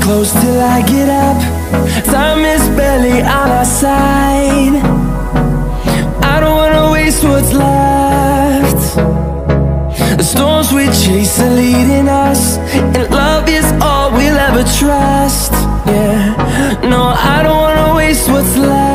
close till I get up. Time is barely on our side. I don't wanna waste what's left. The storms we chase are leading us, and love is all we'll ever trust. Yeah, no, I don't wanna waste what's left.